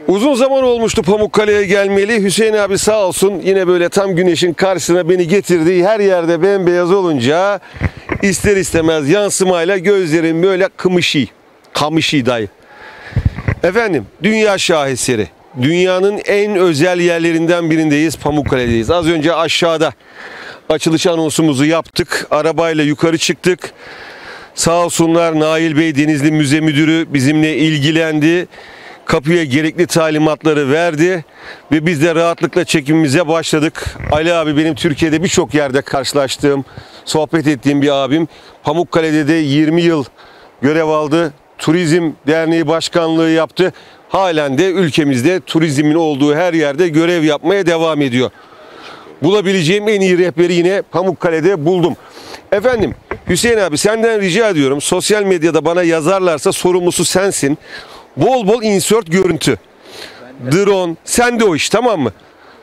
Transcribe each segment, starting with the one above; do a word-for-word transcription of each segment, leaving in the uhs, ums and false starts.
Uzun zaman olmuştu Pamukkale'ye gelmeli. Hüseyin abi sağ olsun yine böyle tam güneşin karşısına beni getirdi. Her yerde bembeyaz olunca ister istemez yansımayla gözlerim böyle kımışı. Kamışı dayı. Efendim, dünya şaheseri. Dünyanın en özel yerlerinden birindeyiz. Pamukkale'deyiz. Az önce aşağıda açılış anonsumuzu yaptık. Arabayla yukarı çıktık. Sağ olsunlar Nail Bey, Denizli Müze Müdürü bizimle ilgilendi. Kapıya gerekli talimatları verdi ve biz de rahatlıkla çekimimize başladık. Ali abi benim Türkiye'de birçok yerde karşılaştığım, sohbet ettiğim bir abim. Pamukkale'de de yirmi yıl görev aldı. Turizm Derneği Başkanlığı yaptı. Halen de ülkemizde turizmin olduğu her yerde görev yapmaya devam ediyor. Bulabileceğim en iyi rehberi yine Pamukkale'de buldum. Efendim Hüseyin abi, senden rica ediyorum, sosyal medyada bana yazarlarsa sorumlusu sensin. Bol bol insert görüntü. Drone, sende o iş, tamam mı?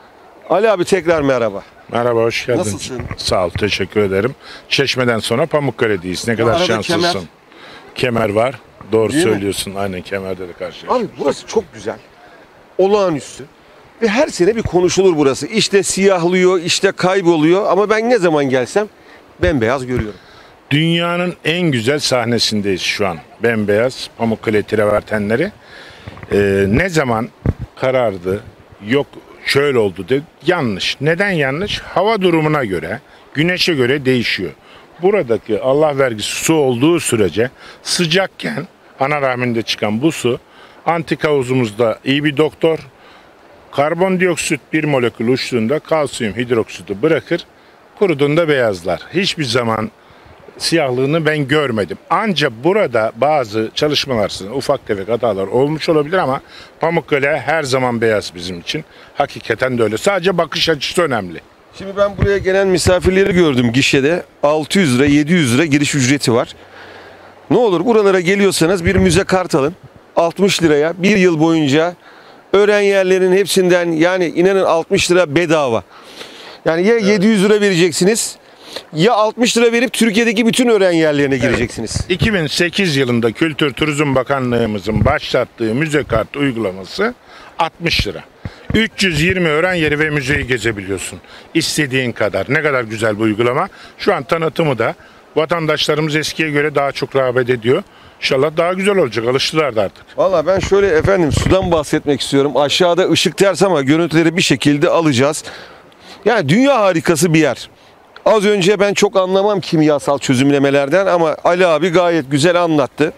Ali abi tekrar merhaba. Merhaba, hoş geldin. Nasılsın? Sağ ol, teşekkür ederim. Çeşmeden sonra Pamukkale'deyiz. Ne kadar arada şanslısın. kemer. Kemer var. Doğru Değil mi? söylüyorsun. Aynen, kemerde de karşılaşıyoruz. Abi burası çok güzel. Olağanüstü. Ve her sene bir konuşulur burası. İşte siyahlıyor, işte kayboluyor ama ben ne zaman gelsem bembeyaz görüyorum. Dünyanın en güzel sahnesindeyiz şu an. Bembeyaz Pamukkale travertenleri. Ee, ne zaman karardı, yok şöyle oldu de yanlış. Neden yanlış? Hava durumuna göre, güneşe göre değişiyor. Buradaki Allah vergisi su olduğu sürece sıcakken ana rahminde çıkan bu su antik havuzumuzda iyi bir doktor. Karbondioksit bir molekül uçtuğunda kalsiyum hidroksiti bırakır, kuruduğunda beyazlar. Hiçbir zaman siyahlığını ben görmedim. Ancak burada bazı çalışmalar sırasında ufak tefek hatalar olmuş olabilir ama Pamukkale her zaman beyaz bizim için. Hakikaten de öyle. Sadece bakış açısı önemli. Şimdi ben buraya gelen misafirleri gördüm gişede. altı yüz lira, yedi yüz lira giriş ücreti var. Ne olur buralara geliyorsanız bir müze kart alın. altmış liraya bir yıl boyunca öğren yerlerin hepsinden, yani inanın altmış lira bedava. Yani ya evet. yedi yüz lira vereceksiniz ya altmış lira verip Türkiye'deki bütün öğren yerlerine gireceksiniz. Evet. iki bin sekiz yılında Kültür Turizm Bakanlığımızın başlattığı müze kart uygulaması altmış lira. üç yüz yirmi öğren yeri ve müzeyi gezebiliyorsun. İstediğin kadar. Ne kadar güzel bu uygulama. Şu an tanıtımı da vatandaşlarımız eskiye göre daha çok rağbet ediyor. İnşallah daha güzel olacak. Alıştılar da artık. Valla ben şöyle efendim sudan bahsetmek istiyorum. Aşağıda ışık ters ama görüntüleri bir şekilde alacağız. Yani dünya harikası bir yer. Az önce ben çok anlamam kimyasal çözümlemelerden ama Ali abi gayet güzel anlattı.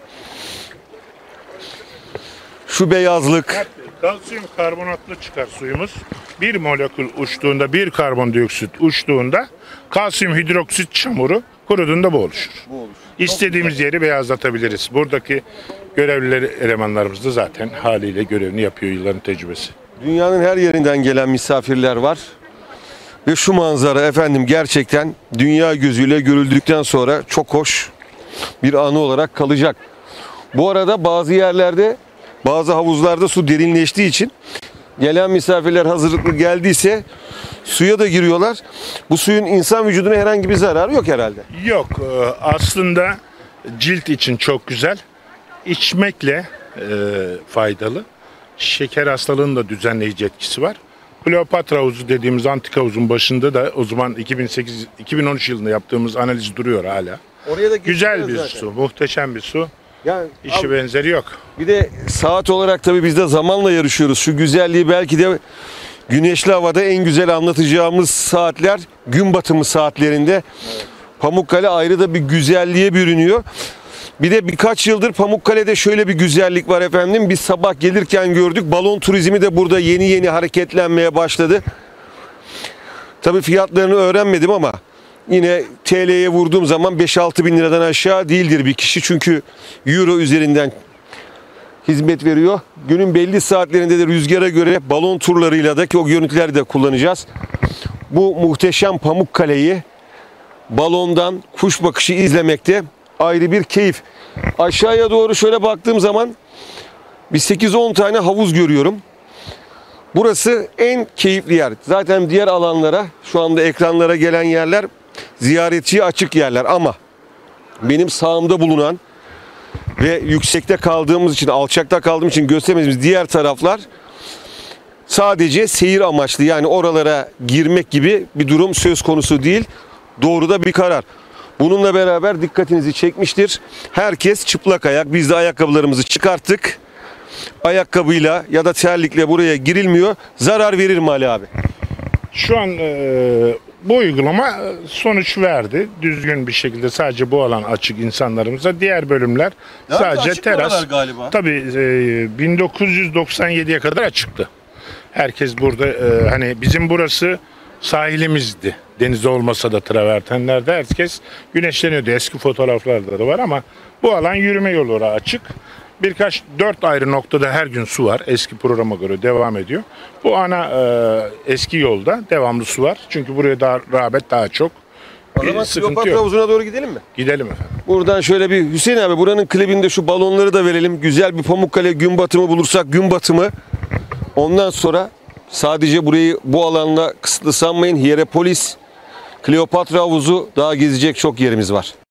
Şu beyazlık. Kalsiyum karbonatlı çıkar suyumuz. Bir molekül uçtuğunda, bir karbondioksit uçtuğunda kalsiyum hidroksit çamuru kuruduğunda bu oluşur. Bu oluşur. İstediğimiz yeri beyazlatabiliriz. Buradaki görevlileri, elemanlarımız da zaten haliyle görevini yapıyor, yılların tecrübesi. Dünyanın her yerinden gelen misafirler var. Ve şu manzara efendim gerçekten dünya gözüyle görüldükten sonra çok hoş bir anı olarak kalacak. Bu arada bazı yerlerde, bazı havuzlarda su derinleştiği için gelen misafirler hazırlıklı geldiyse suya da giriyorlar. Bu suyun insan vücuduna herhangi bir zararı yok herhalde. Yok. Aslında cilt için çok güzel. İçmekle e, faydalı. Şeker hastalığının da düzenleyici etkisi var. Kleopatra havuzu dediğimiz antik havuzun başında da o zaman iki bin sekiz iki bin on üç yılında yaptığımız analiz duruyor hala. Oraya da güzel bir zaten. Su, muhteşem bir su. Yani İşi abi, benzeri yok. Bir de saat olarak tabii biz de zamanla yarışıyoruz. Şu güzelliği belki de güneşli havada en güzel anlatacağımız saatler gün batımı saatlerinde. Evet. Pamukkale ayrı da bir güzelliğe bürünüyor. Bir de birkaç yıldır Pamukkale'de şöyle bir güzellik var efendim. Biz sabah gelirken gördük. Balon turizmi de burada yeni yeni hareketlenmeye başladı. Tabii fiyatlarını öğrenmedim ama yine T L'ye vurduğum zaman beş altı bin liradan aşağı değildir bir kişi. Çünkü euro üzerinden hizmet veriyor. Günün belli saatlerinde de rüzgara göre balon turlarıyla da ki o görüntüleri de kullanacağız. Bu muhteşem Pamukkale'yi balondan kuş bakışı izlemekte ayrı bir keyif. Aşağıya doğru şöyle baktığım zaman bir sekiz on tane havuz görüyorum. Burası en keyifli yer. Zaten diğer alanlara, şu anda ekranlara gelen yerler ziyaretçiye açık yerler ama benim sağımda bulunan ve yüksekte kaldığımız için, alçakta kaldığım için gösteremediğimiz diğer taraflar sadece seyir amaçlı, yani oralara girmek gibi bir durum söz konusu değil. Doğru da bir karar. Bununla beraber dikkatinizi çekmiştir. Herkes çıplak ayak. Biz de ayakkabılarımızı çıkarttık. Ayakkabıyla ya da terlikle buraya girilmiyor. Zarar verir mi Ali abi? Şu an e, bu uygulama e, sonuç verdi. Düzgün bir şekilde sadece bu alan açık insanlarımıza. Diğer bölümler Ya sadece açık teras. oralar galiba. Tabii e, bin dokuz yüz doksan yediye kadar açıktı. Herkes burada e, hani bizim burası sahilimizdi. Deniz olmasa da travertenlerde herkes güneşleniyordu. Eski fotoğraflarda da var ama bu alan yürüme yolları açık. Birkaç dört ayrı noktada her gün su var. Eski programa göre devam ediyor. Bu ana e, eski yolda devamlı su var. Çünkü buraya daha rağbet daha çok. O Bir zaman sıkıntı Kleopatra yok. havuzuna doğru gidelim mi? Gidelim efendim. Buradan şöyle bir, Hüseyin abi buranın klibinde şu balonları da verelim. Güzel bir Pamukkale gün batımı bulursak gün batımı. Ondan sonra sadece burayı bu alanla kısıtlı sanmayın. Hierapolis, Kleopatra havuzu, daha gezecek çok yerimiz var.